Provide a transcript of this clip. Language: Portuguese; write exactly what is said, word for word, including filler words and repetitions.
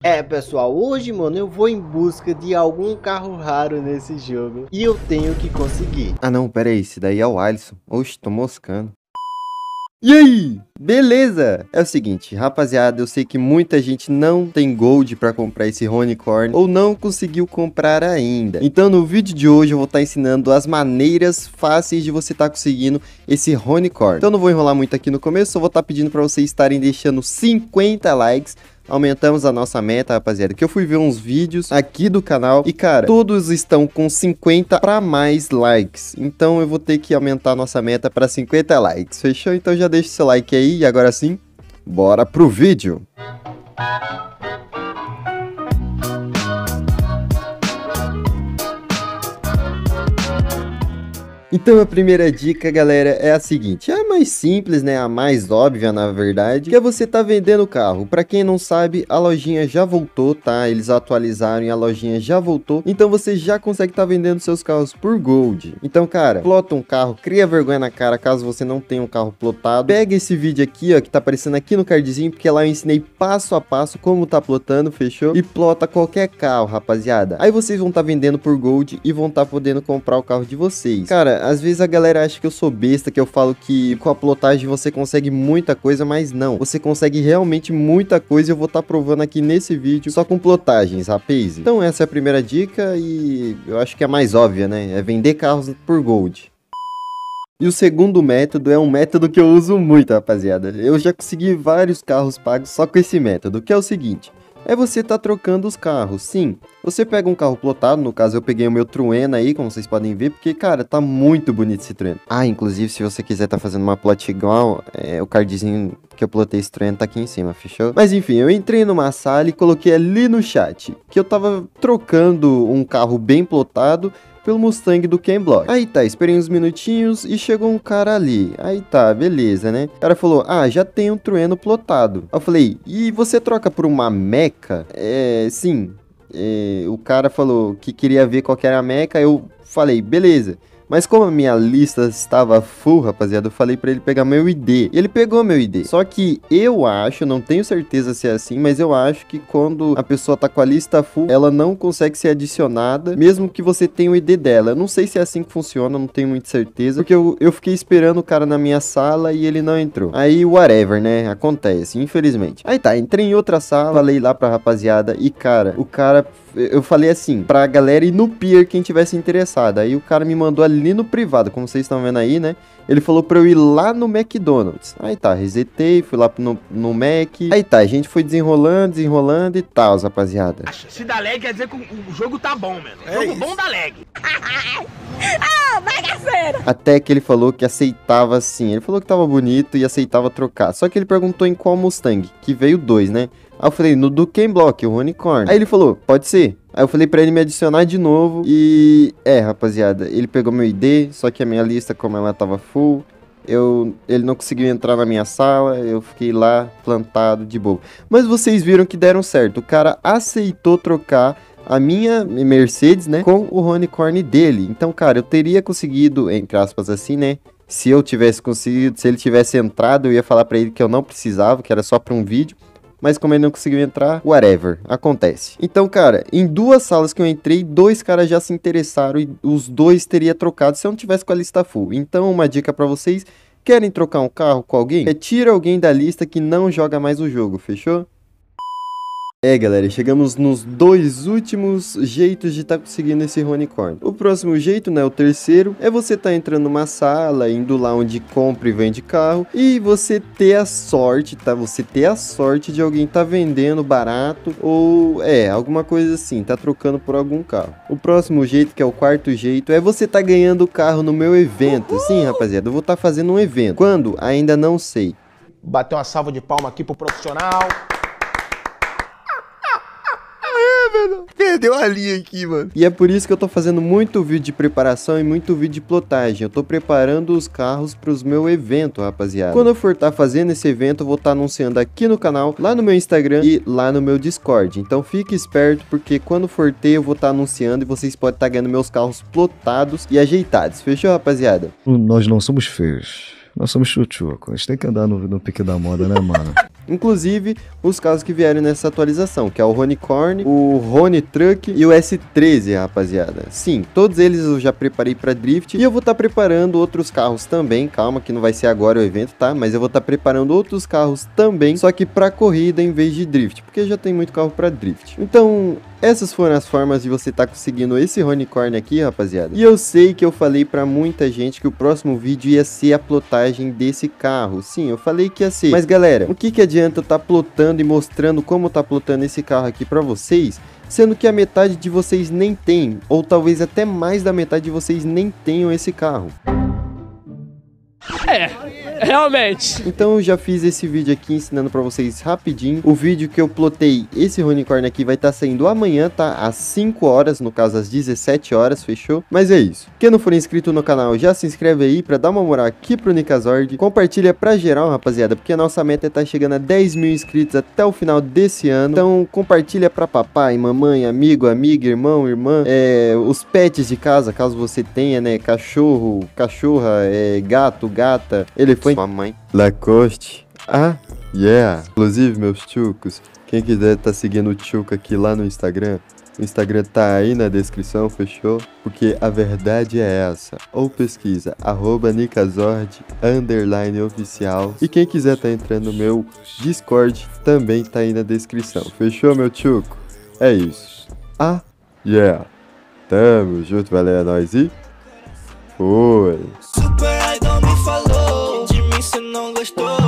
É, pessoal, hoje, mano, eu vou em busca de algum carro raro nesse jogo. E eu tenho que conseguir. Ah, não, pera aí, esse daí é o Alisson. Oxe, tô moscando. E aí? Beleza? É o seguinte, rapaziada, eu sei que muita gente não tem gold pra comprar esse Unicorn ou não conseguiu comprar ainda. Então no vídeo de hoje eu vou estar ensinando as maneiras fáceis de você estar conseguindo esse Unicorn. Então não vou enrolar muito aqui no começo, só vou estar pedindo pra vocês estarem deixando cinquenta likes. Aumentamos a nossa meta, rapaziada, que eu fui ver uns vídeos aqui do canal e, cara, todos estão com cinquenta para mais likes. Então eu vou ter que aumentar a nossa meta para cinquenta likes, fechou? Então já deixa o seu like aí e agora sim, bora pro vídeo. Então a primeira dica, galera, é a seguinte, é a mais simples, né, a mais óbvia na verdade, que é você tá vendendo o carro. Pra quem não sabe, a lojinha já voltou, tá? Eles atualizaram e a lojinha já voltou, então você já consegue tá vendendo seus carros por gold. Então, cara, plota um carro, cria vergonha na cara caso você não tenha um carro plotado. Pega esse vídeo aqui, ó, que tá aparecendo aqui no cardzinho, porque lá eu ensinei passo a passo como tá plotando, fechou? E plota qualquer carro, rapaziada. Aí vocês vão tá vendendo por gold e vão tá podendo comprar o carro de vocês. Cara, às vezes a galera acha que eu sou besta, que eu falo que com a plotagem você consegue muita coisa, mas não. Você consegue realmente muita coisa e eu vou estar provando aqui nesse vídeo só com plotagens, rapaz. Então essa é a primeira dica e eu acho que é a mais óbvia, né? É vender carros por gold. E o segundo método é um método que eu uso muito, rapaziada. Eu já consegui vários carros pagos só com esse método, que é o seguinte. É você tá trocando os carros, sim. Você pega um carro plotado, no caso eu peguei o meu Trueno aí, como vocês podem ver, porque, cara, tá muito bonito esse Trueno. Ah, inclusive, se você quiser tá fazendo uma plot igual, é, o cardzinho que eu plotei esse Trueno tá aqui em cima, fechou? Mas enfim, eu entrei numa sala e coloquei ali no chat, que eu tava trocando um carro bem plotado pelo Mustang do Ken Block. Aí tá, esperei uns minutinhos e chegou um cara ali. Aí tá, beleza, né? O cara falou, ah, já tem um Trueno plotado. Eu falei, e você troca por uma Meca? É, sim. É, o cara falou que queria ver qual que era a Meca, eu falei, beleza. Mas como a minha lista estava full, rapaziada, eu falei pra ele pegar meu I D. E ele pegou meu I D. Só que eu acho, não tenho certeza se é assim, mas eu acho que quando a pessoa tá com a lista full, ela não consegue ser adicionada, mesmo que você tenha o I D dela. Eu não sei se é assim que funciona, não tenho muita certeza, porque eu, eu fiquei esperando o cara na minha sala e ele não entrou. Aí, whatever, né? Acontece, infelizmente. Aí tá, entrei em outra sala, falei lá pra rapaziada e, cara, o cara... Eu falei assim, pra galera ir no pier quem tivesse interessado. Aí o cara me mandou ali no privado, como vocês estão vendo aí, né? Ele falou pra eu ir lá no McDonald's. Aí tá, resetei, fui lá no, no Mac. Aí tá, a gente foi desenrolando, desenrolando e tal, rapaziada. Se dá lag quer dizer que o jogo tá bom, mano. É jogo isso. Bom dá lag. Ah, bagaceira! Até que ele falou que aceitava sim. Ele falou que tava bonito e aceitava trocar. Só que ele perguntou em qual Mustang, que veio dois, né? Aí eu falei, no do Ken Block, o Unicorn. Aí ele falou, pode ser. Aí eu falei pra ele me adicionar de novo e... É, rapaziada, ele pegou meu I D, só que a minha lista, como ela tava full, eu... ele não conseguiu entrar na minha sala, eu fiquei lá plantado de boa. Mas vocês viram que deram certo, o cara aceitou trocar a minha Mercedes, né, com o Unicorn dele. Então, cara, eu teria conseguido, entre aspas assim, né, se eu tivesse conseguido, se ele tivesse entrado, eu ia falar pra ele que eu não precisava, que era só pra um vídeo. Mas como ele não conseguiu entrar, whatever, acontece. Então, cara, em duas salas que eu entrei, dois caras já se interessaram e os dois teria trocado se eu não tivesse com a lista full. Então, uma dica pra vocês, querem trocar um carro com alguém? Retira alguém da lista que não joga mais o jogo, fechou? É, galera, chegamos nos dois últimos jeitos de estar tá conseguindo esse Unicorn. O próximo jeito, né, o terceiro, é você tá entrando numa sala, indo lá onde compra e vende carro, e você ter a sorte, tá? Você ter a sorte de alguém tá vendendo barato, ou, é, alguma coisa assim, tá trocando por algum carro. O próximo jeito, que é o quarto jeito, é você tá ganhando o carro no meu evento. Sim, rapaziada, eu vou estar tá fazendo um evento. Quando? Ainda não sei. Bateu uma salva de palma aqui pro profissional. Perdeu a linha aqui, mano. E é por isso que eu tô fazendo muito vídeo de preparação e muito vídeo de plotagem. Eu tô preparando os carros pros meu evento, rapaziada. Quando eu for tá fazendo esse evento, eu vou tá anunciando aqui no canal, lá no meu Instagram e lá no meu Discord. Então fique esperto, porque quando for ter, eu vou tá anunciando e vocês podem tá ganhando meus carros plotados e ajeitados. Fechou, rapaziada? Nós não somos feios. Nós somos chuchucos. A gente tem que andar no, no pique da moda, né, mano? Inclusive, os carros que vieram nessa atualização, que é o Ronicorn, o Rony Truck e o S treze, rapaziada. Sim, todos eles eu já preparei para drift e eu vou estar tá preparando outros carros também. Calma que não vai ser agora o evento, tá? Mas eu vou estar tá preparando outros carros também, só que para corrida em vez de drift, porque já tem muito carro para drift. Então, essas foram as formas de você estar tá conseguindo esse Ronicorn aqui, rapaziada. E eu sei que eu falei para muita gente que o próximo vídeo ia ser a plotagem desse carro. Sim, eu falei que ia ser. Mas galera, o que que adianta eu estar tá plotando e mostrando como tá plotando esse carro aqui para vocês, sendo que a metade de vocês nem tem, ou talvez até mais da metade de vocês nem tenham esse carro? É, realmente. Então eu já fiz esse vídeo aqui ensinando pra vocês rapidinho. O vídeo que eu plotei esse Ronicorn aqui vai estar tá saindo amanhã, tá? Às cinco horas, no caso às dezessete horas, fechou? Mas é isso. Quem não for inscrito no canal, já se inscreve aí pra dar uma moral aqui pro Nikazord. Compartilha pra geral, rapaziada, porque a nossa meta é tá chegando a dez mil inscritos até o final desse ano. Então compartilha pra papai, mamãe, amigo, amiga, irmão, irmã, é, os pets de casa, caso você tenha, né? Cachorro, cachorra, é, gato, gata, elefante, mamãe, Lacoste, ah, yeah. Inclusive, meus chucos, quem quiser tá seguindo o chuco aqui lá no Instagram, o Instagram tá aí na descrição, fechou? Porque a verdade é essa, ou pesquisa, arroba Nikazord, underline oficial, e quem quiser tá entrando no meu Discord, também tá aí na descrição, fechou, meu chuco? É isso, ah, yeah, tamo junto, valeu, é nóis e foi! Super Idol me falou, de mim cê não gostou.